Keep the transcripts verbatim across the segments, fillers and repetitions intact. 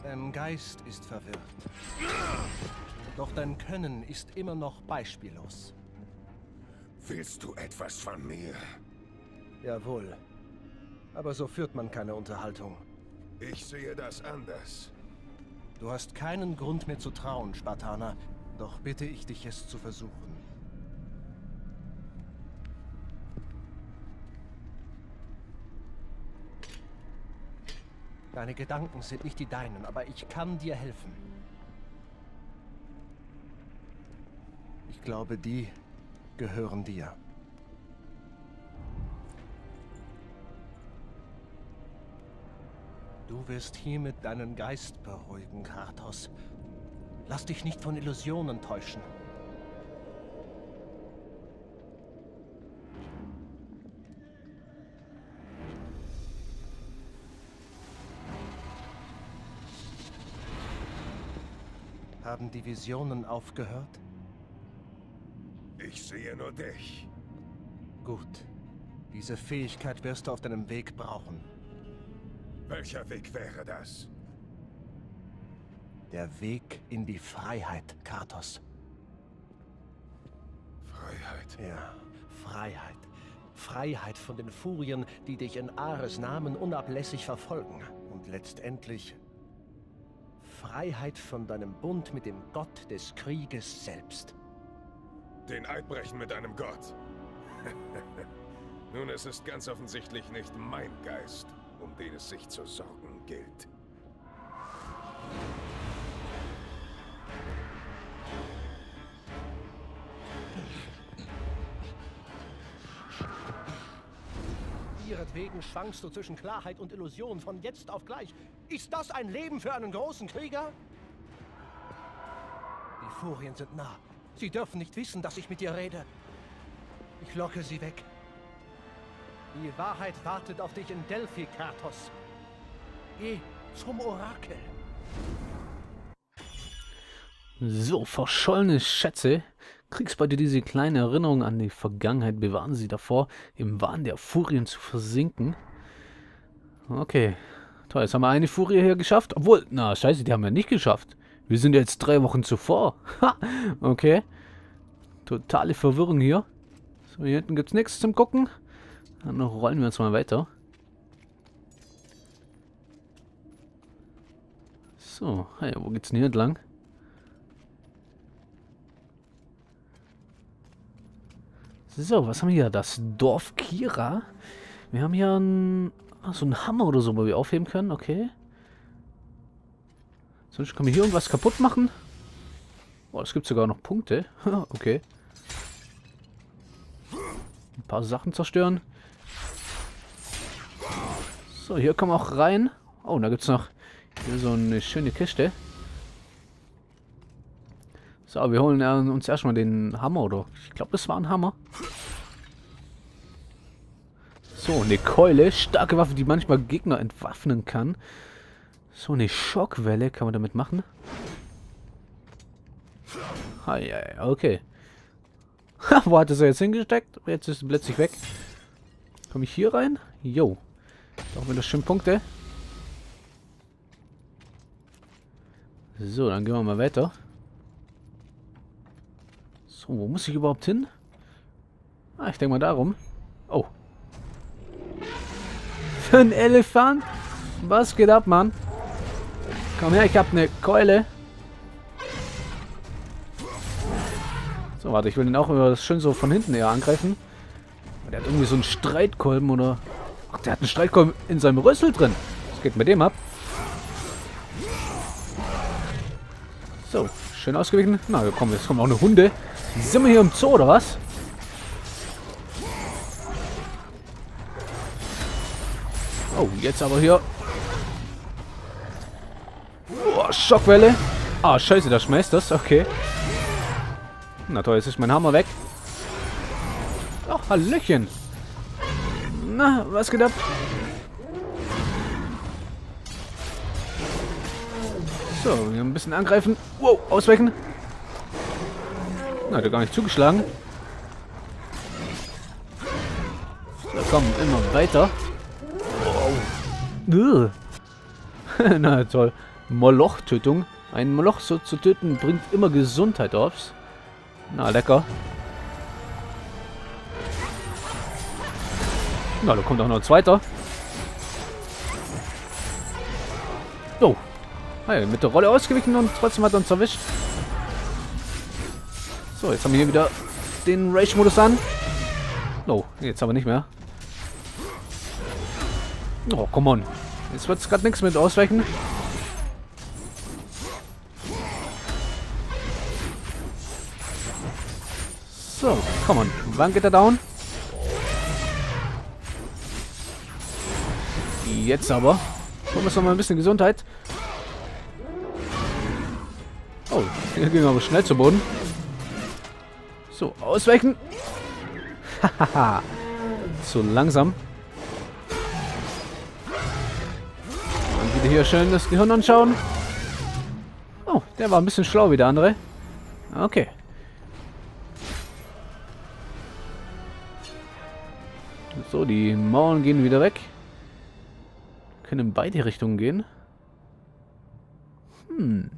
Dein Geist ist verwirrt. Doch dein Können ist immer noch beispiellos. Willst du etwas von mir? Jawohl. Aber so führt man keine Unterhaltung. Ich sehe das anders. Du hast keinen Grund mehr zu trauen, Spartaner. Doch bitte ich dich, es zu versuchen. Deine Gedanken sind nicht die deinen, aber ich kann dir helfen. Ich glaube, die gehören dir. Du wirst hiermit deinen Geist beruhigen, Kratos. Lass dich nicht von Illusionen täuschen. Haben die Visionen aufgehört? Ich sehe nur dich. Gut. Diese Fähigkeit wirst du auf deinem Weg brauchen. Welcher Weg wäre das? Der Weg in die Freiheit, Kratos. Freiheit. Ja, Freiheit. Freiheit von den Furien, die dich in Ares Namen unablässig verfolgen. Und letztendlich Freiheit von deinem Bund mit dem Gott des Krieges selbst. Den Eid brechen mit einem Gott. Nun, es ist ganz offensichtlich nicht mein Geist, um den es sich zu sorgen gilt. Ihretwegen schwankst du zwischen Klarheit und Illusion von jetzt auf gleich. Ist das ein Leben für einen großen Krieger? Die Furien sind nah. Sie dürfen nicht wissen, dass ich mit dir rede. Ich locke sie weg. Die Wahrheit wartet auf dich in Delphi, Kratos. Geh zum Orakel. So, verschollene Schätze. Kriegsbeute, diese kleine Erinnerung an die Vergangenheit bewahren sie davor, im Wahn der Furien zu versinken. Okay. Toll, jetzt haben wir eine Furie hier geschafft. Obwohl, na scheiße, die haben wir nicht geschafft. Wir sind jetzt drei Wochen zuvor. Ha, okay. Totale Verwirrung hier. So, hier hinten gibt es nichts zum Gucken. Dann rollen wir uns mal weiter. So, hey, wo geht's denn hier entlang? So, was haben wir hier? Das Dorf Kira. Wir haben hier ein, ach, so einen Hammer oder so, wo wir aufheben können. Okay. Sonst können wir hier irgendwas kaputt machen. Oh, es gibt sogar noch Punkte. Okay. Ein paar Sachen zerstören. So, hier kommen wir auch rein. Oh, und da gibt es noch hier so eine schöne Kiste. So, wir holen äh, uns erstmal den Hammer, oder? Ich glaube, das war ein Hammer. So, eine Keule. Starke Waffe, die manchmal Gegner entwaffnen kann. So, eine Schockwelle kann man damit machen. Ah, ja, okay. Wo hat es jetzt hingesteckt? Jetzt ist es plötzlich weg. Komme ich hier rein? Jo. Da haben wir das schön Punkte. So, dann gehen wir mal weiter. So, wo muss ich überhaupt hin? Ah, ich denke mal darum. Oh. Für ein Elefant? Was geht ab, Mann? Komm her, ich habe eine Keule. So, warte, ich will den auch immer schön so von hinten eher angreifen. Der hat irgendwie so einen Streitkolben oder... Ach, der hat einen Streitkolben in seinem Rüssel drin. Was geht mit dem ab? So, schön ausgewichen. Na, komm, jetzt kommen auch eine Hunde. Sind wir hier im Zoo, oder was? Oh, jetzt aber hier. Oh, Schockwelle. Ah, scheiße, da schmeißt das. Okay. Na toll, jetzt ist mein Hammer weg. Ach, Hallöchen. Na, was geht ab? So, wir ein bisschen angreifen. Wow, ausweichen. Na, hat er gar nicht zugeschlagen. So, komm, immer weiter. Wow. Na toll. Moloch-Tötung. Ein Moloch so zu töten bringt immer Gesundheit aufs. Na, lecker. Na, da kommt auch noch ein zweiter. Oh. Hey, mit der Rolle ausgewichen und trotzdem hat er uns erwischt. So, jetzt haben wir hier wieder den Rage-Modus an. Oh, jetzt aber nicht mehr. Oh, come on. Jetzt wird es gerade nichts mit ausweichen. So, come on. Wann geht er down? Jetzt aber. Holen wir uns noch mal ein bisschen Gesundheit. Oh, hier ging aber schnell zu Boden. So, ausweichen. Hahaha. So langsam. Und wieder hier schön das Gehirn anschauen. Oh, der war ein bisschen schlau wie der andere. Okay. So, die Mauern gehen wieder weg. Können in beide Richtungen gehen. Hm.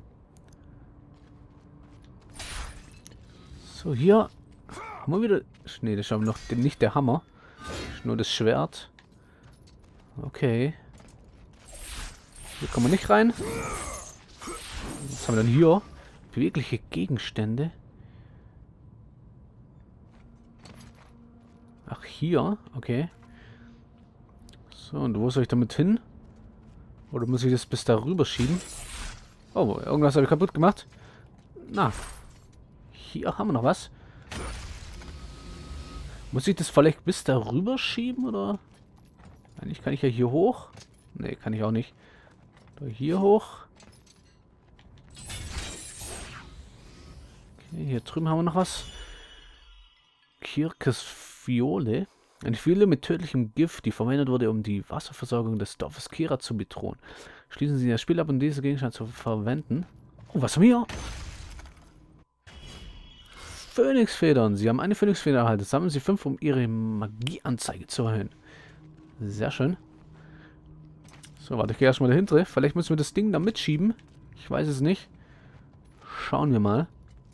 So, hier haben wir wieder... Nee, das ist aber noch nicht der Hammer. Nur das Schwert. Okay. Hier kommen wir nicht rein. Was haben wir dann hier? Bewegliche Gegenstände. Ach, hier. Okay. So, und wo soll ich damit hin? Oder muss ich das bis da rüber schieben? Oh, irgendwas habe ich kaputt gemacht. Na. Hier haben wir noch was. Muss ich das vielleicht bis da rüber schieben, oder? Eigentlich kann ich ja hier hoch. Ne, kann ich auch nicht. Hier hoch. Okay, hier drüben haben wir noch was. Kirkes Fiole. Eine Fiole mit tödlichem Gift, die verwendet wurde, um die Wasserversorgung des Dorfes Kira zu bedrohen. Schließen Sie das Spiel ab, um diesen Gegenstand zu verwenden. Oh, was haben wir hier? Phönixfedern. Sie haben eine Phönixfeder erhalten. Sammeln Sie fünf, um Ihre Magieanzeige zu erhöhen. Sehr schön. So, warte, ich gehe erstmal dahinter. Vielleicht müssen wir das Ding da mitschieben. Ich weiß es nicht. Schauen wir mal.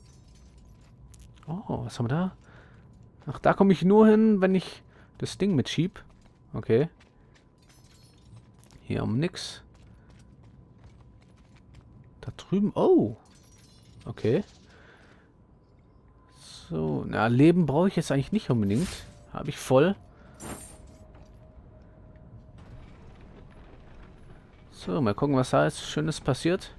Oh, was haben wir da? Ach, da komme ich nur hin, wenn ich das Ding mitschieb. Okay. Hier haben wir nix. Da drüben. Oh. Okay. So, na, Leben brauche ich jetzt eigentlich nicht unbedingt. Habe ich voll. So, mal gucken, was da jetzt Schönes passiert.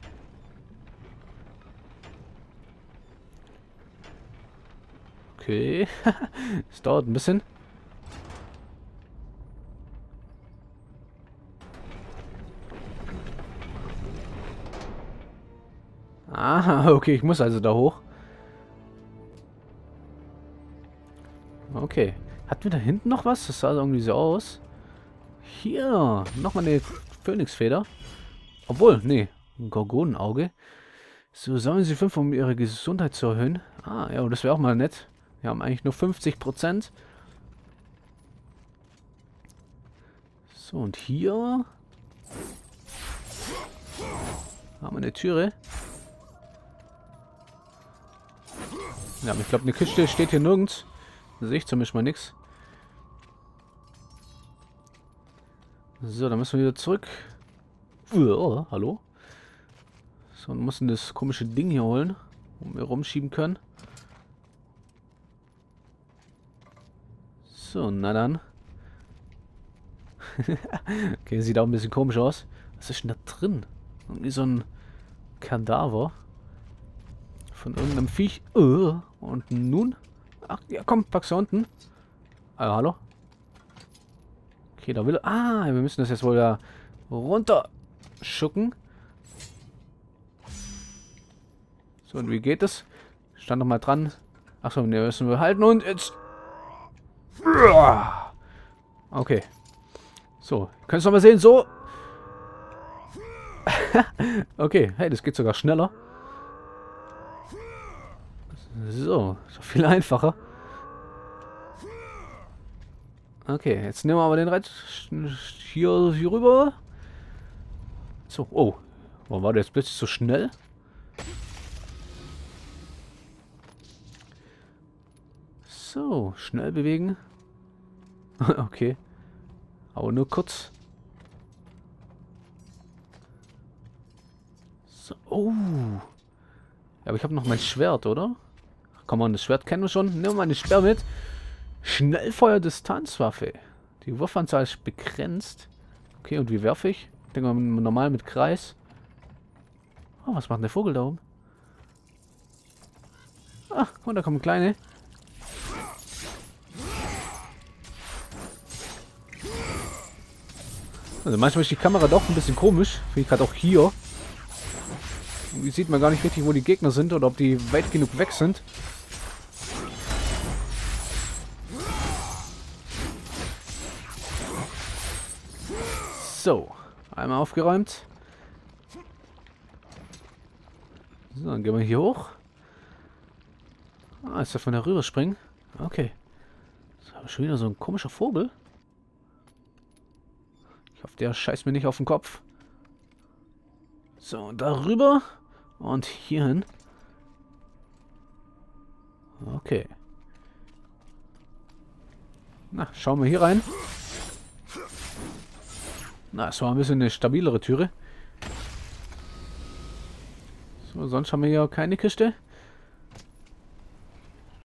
Okay. Es dauert ein bisschen. Ah, okay, ich muss also da hoch. Okay. Hatten wir da hinten noch was? Das sah irgendwie so aus. Hier, nochmal eine Phönixfeder. Obwohl, nee, ein Gorgonenauge. So, sammeln Sie fünf, um Ihre Gesundheit zu erhöhen. Ah, ja, das wäre auch mal nett. Wir haben eigentlich nur fünfzig Prozent. So, und hier haben wir eine Türe. Ja, aber ich glaube, eine Kiste steht hier nirgends. Da sehe ich zumindest mal nichts. So, dann müssen wir wieder zurück. Oh, hallo? So, und müssen das komische Ding hier holen, wo wir rumschieben können. So, na dann. Okay, sieht auch ein bisschen komisch aus. Was ist denn da drin? Irgendwie so ein Kadaver. Von irgendeinem Viech. Uh, und nun? Ach, ja komm, pack's da unten. Ah, hallo? Okay, da will... Ah, wir müssen das jetzt wohl da runter schucken. So, und wie geht das? Stand noch mal dran. Achso, ne, müssen wir halten und jetzt... Okay. So, könnt ihr noch mal sehen, so. Okay, hey, das geht sogar schneller. So, so viel einfacher. Okay, jetzt nehmen wir aber den Reit hier, hier rüber. So, oh. Warum war der jetzt plötzlich so schnell? So, schnell bewegen. Okay. Aber nur kurz. So. Oh. Ja, aber ich habe noch mein Schwert, oder? Ach, komm mal, das Schwert kennen wir schon. Nehmen wir mal eine Sperr mit. Schnellfeuer-Distanzwaffe. Die Wurfanzahl ist begrenzt. Okay, und wie werfe ich? Ich denke mal normal mit Kreis. Oh, was macht der Vogel da oben? Ach, guck mal, da kommen kleine. Also manchmal ist die Kamera doch ein bisschen komisch. Finde ich gerade auch hier. Irgendwie sieht man gar nicht richtig, wo die Gegner sind oder ob die weit genug weg sind. So, einmal aufgeräumt. So, dann gehen wir hier hoch. Ah, ist der von da rüber springen? Okay. Das ist aber schon wieder so ein komischer Vogel. Ich hoffe, der scheißt mir nicht auf den Kopf. So, darüber. Und hierhin. Okay. Na, schauen wir hier rein. Na, es war ein bisschen eine stabilere Türe. So, sonst haben wir hier keine Kiste.